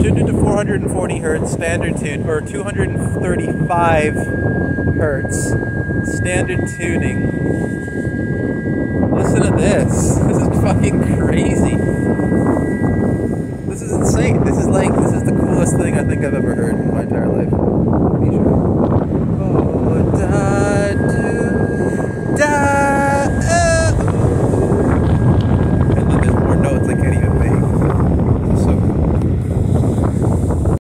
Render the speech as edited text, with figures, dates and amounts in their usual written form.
tuned into 440 hertz standard tune, or 235 hertz standard tuning. Listen to this. This is fucking crazy. This is insane. This is the coolest thing I think I've ever heard in my entire life.